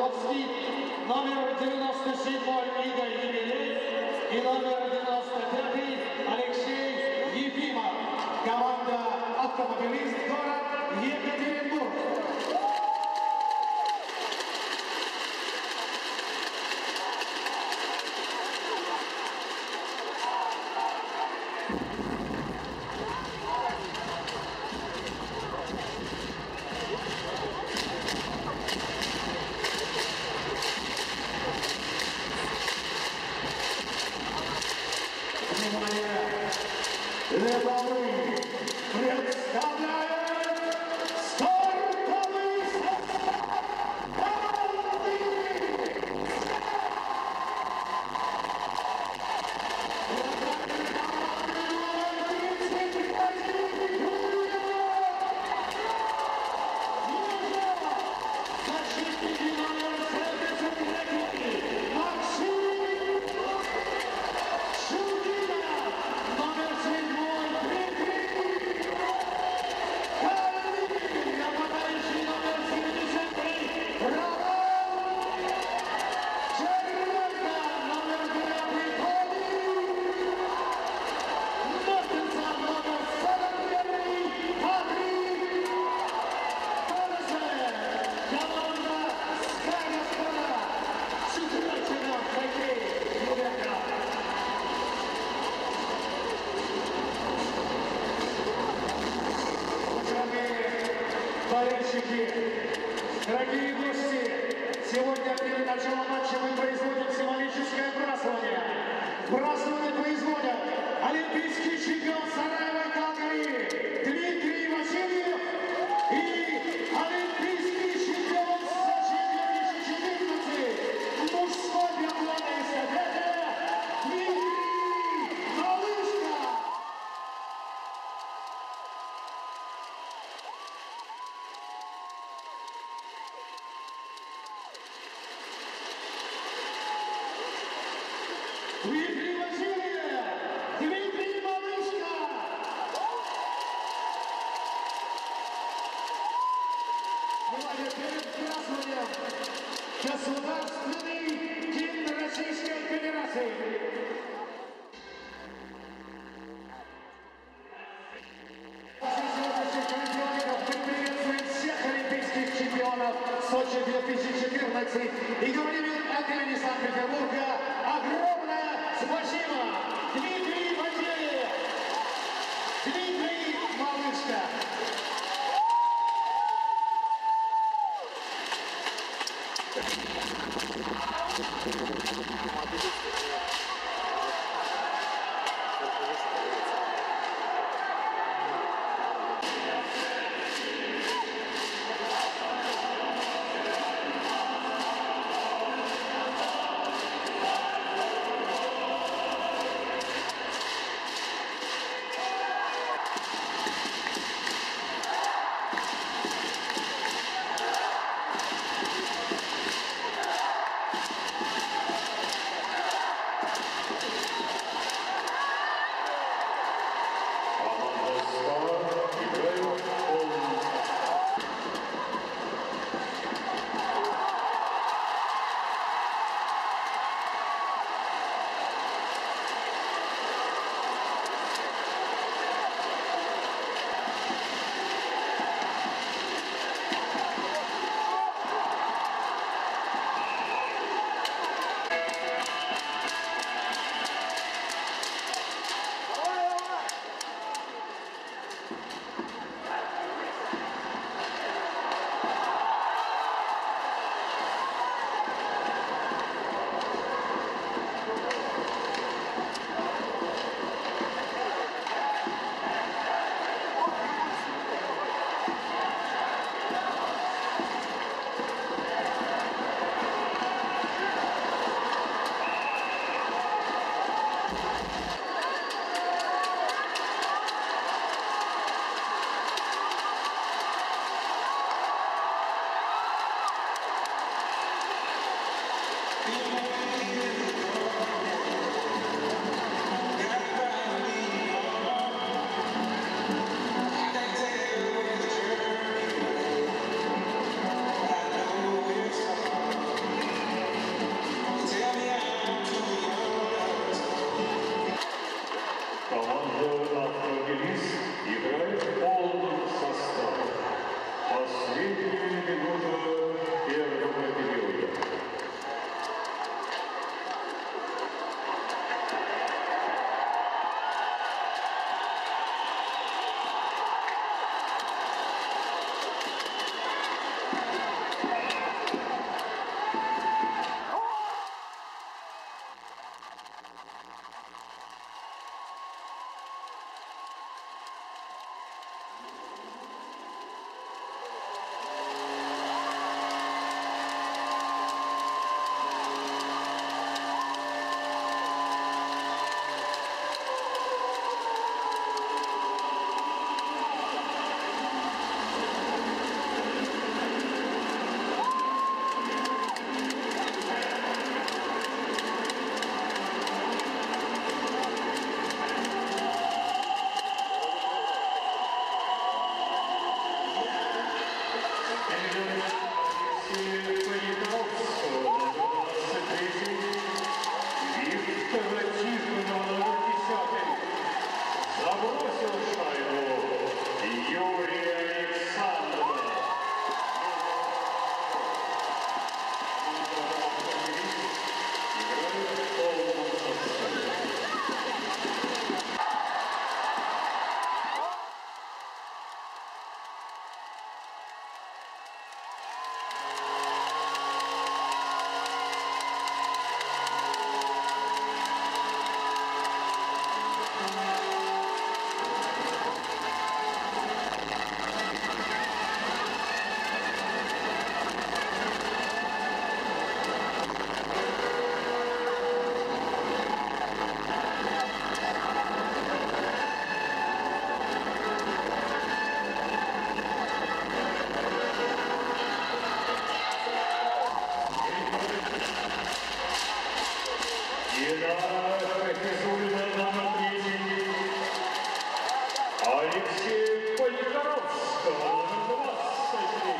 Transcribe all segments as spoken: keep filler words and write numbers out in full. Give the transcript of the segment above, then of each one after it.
Козловский, номер девяносто семь Игорь Емелеев и номер девяносто пять Алексей Ефимов. Команда «Автомобилист», город Екатеринбург. Ледовый представляет стартовый состав команды. Болельщики, дорогие гости, сегодня перед началом матча мы производим символическое празднование. Празднование производят олимпийский чемпион Сараева и Калгари Дмитрий Васильев и олимпийский чемпион Сочи две тысячи четырнадцать мужской биатлонной эстафете Дмитрий Малышко. Дмитрий Васильев, Дмитрий Малышко. Внимание, перед празднованием Государственный гимн Российской Федерации. Мы приветствуем всех олимпийских чемпионов Сочи две тысячи четырнадцать и говорим от имени Санкт-Петербурга огромное спасибо! Дмитрий Васильев! Дмитрий Малышко! Алексей Поняторовского, номер двадцать три.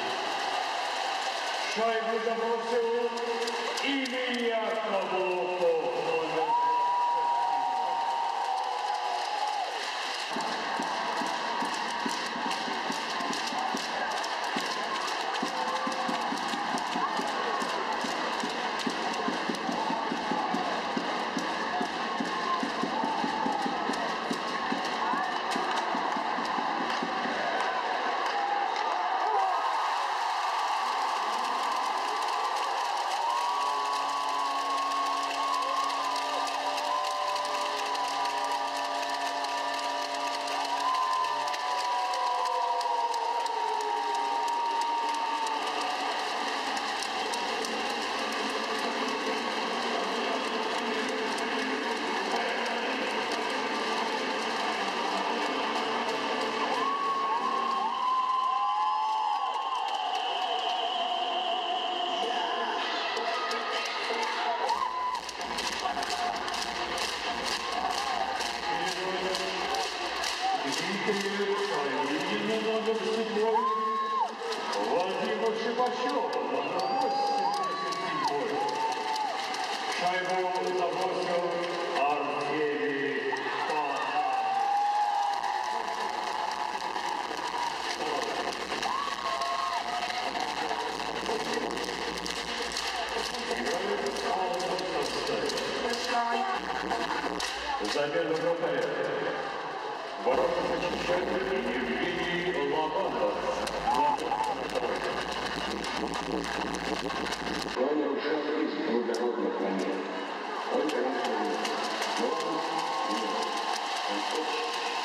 Шайбу забросил Илья Каблуков, номер Владимир Шипачев, номер восемьдесят седьмой. Шайбу забросил Артемий Панов. Играет в полном составе. Замена вратаря. Ворота защищает Евгений Лобанов. Он нарушал из благородных манер. Он, конечно, не но он не он хочет.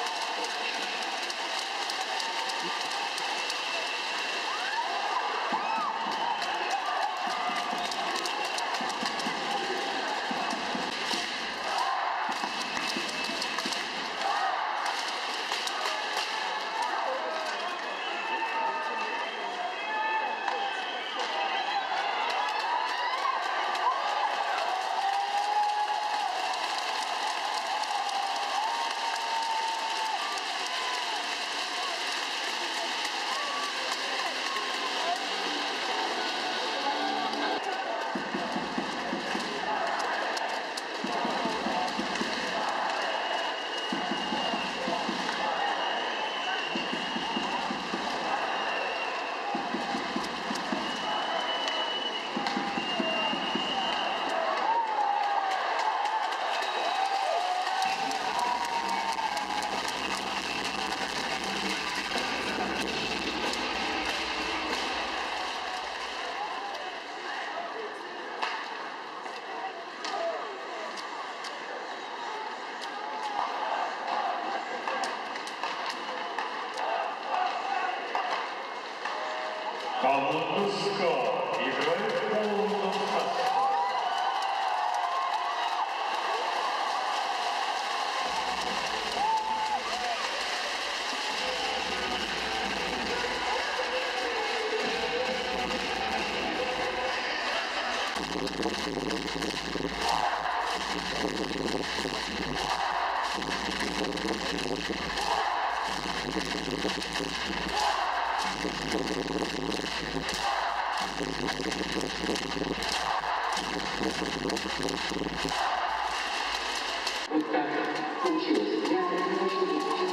Команда СКА играет в полном составе. Вот так получилось. Я не хочу честно.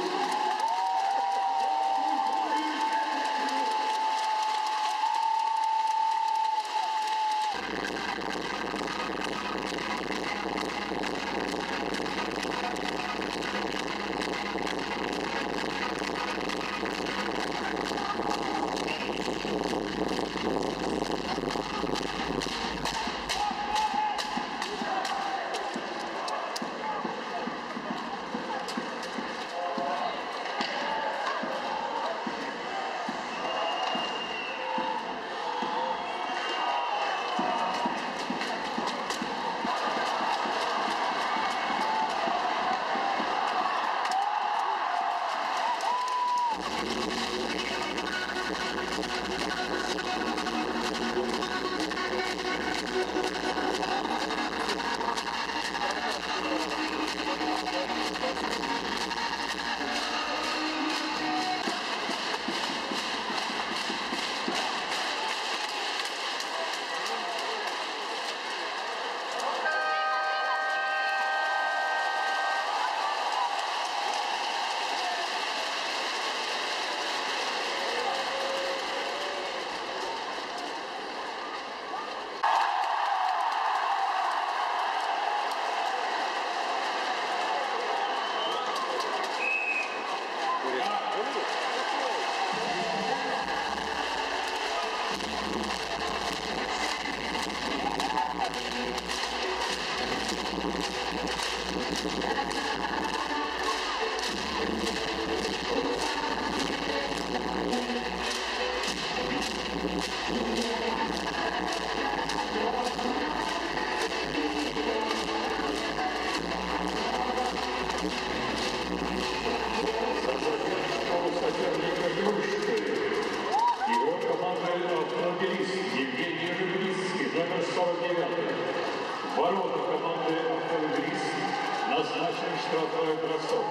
Ворота команды «Автомобилист» назначен штрафной бросок.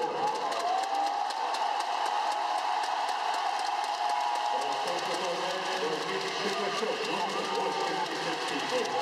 Бросок выполняет Сергей Шипачев, номер восемьдесят семь.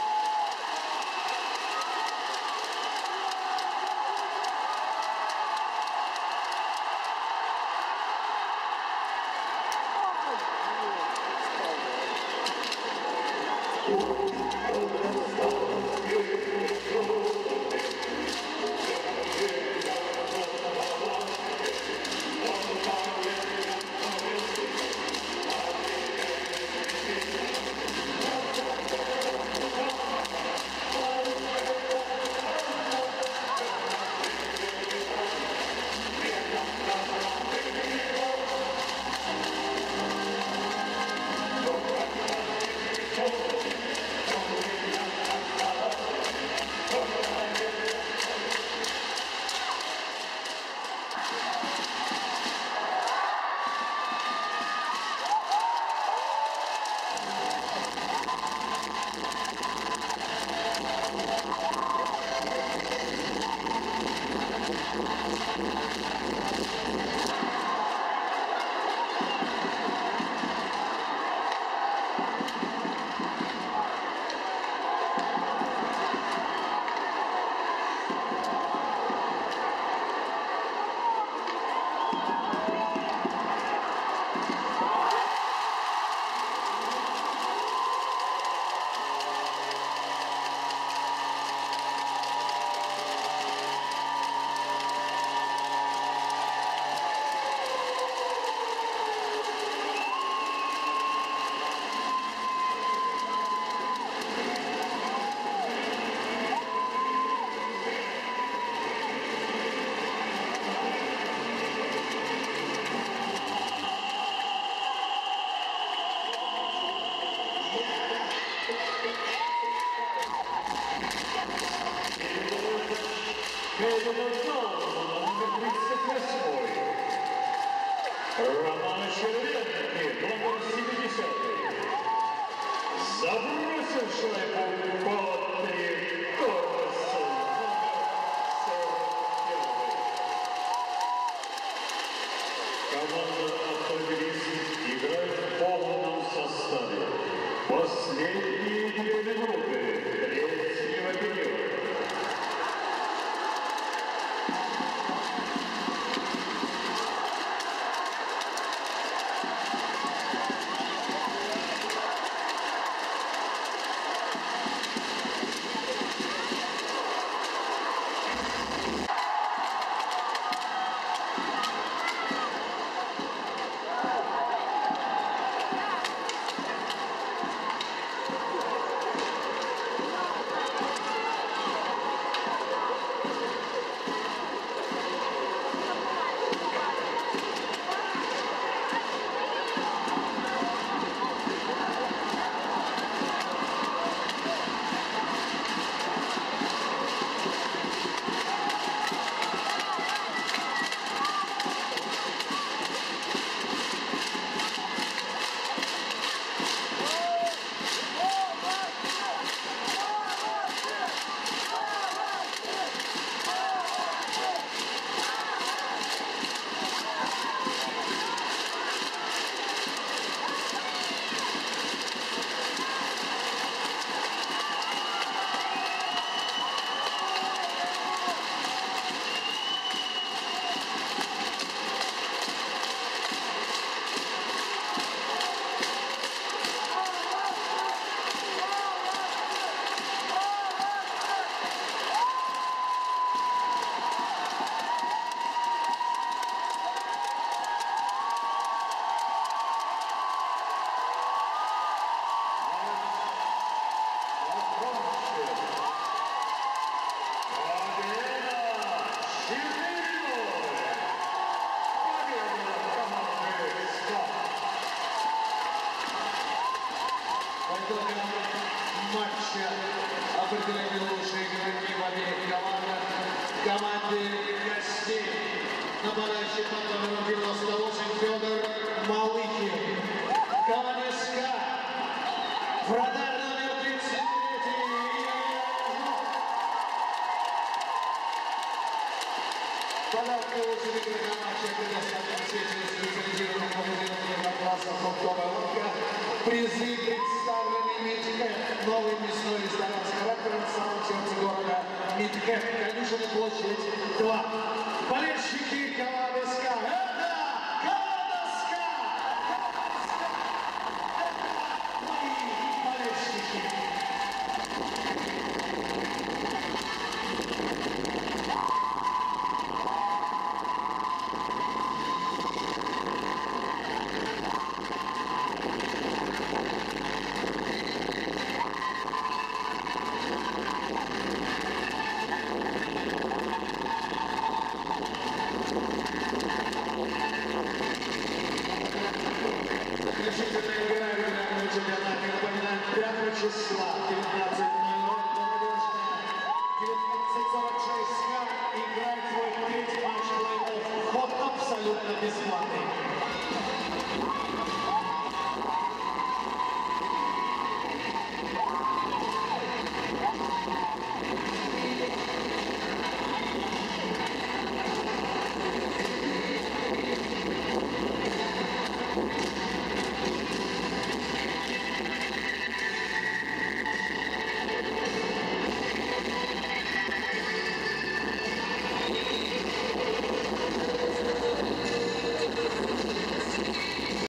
Роман Червенный, номер семьдесят, забросил шайбу по три корпуса, номер сорок один. Команда «Автомобилист» играет итогам матча определены лучшие игроки в обеих командах. Команды гостей. Нападающий под номером девяносто восемь Федор Малыхин. Команде СКА. Вратарь номер тридцать три. Подарки лучших игроков матча предоставлен сетью специализированных магазинов Еврокласса «Фруктовая лодка». Призы представлены Мидхэп. Новый мясной ресторан с характером в самом сердце города Мидхэп. Конюшенная площадь два. Болельщики команды СКА. Это команда СКА! Это мои болельщики. Решительная игра регулярного чемпионата. Напоминаем, пятого числа, девятнадцать ноль ноль, молодежная, девятнадцать сорок шесть, СКА играет свой третий матч плей-офф. Вход абсолютно бесплатный.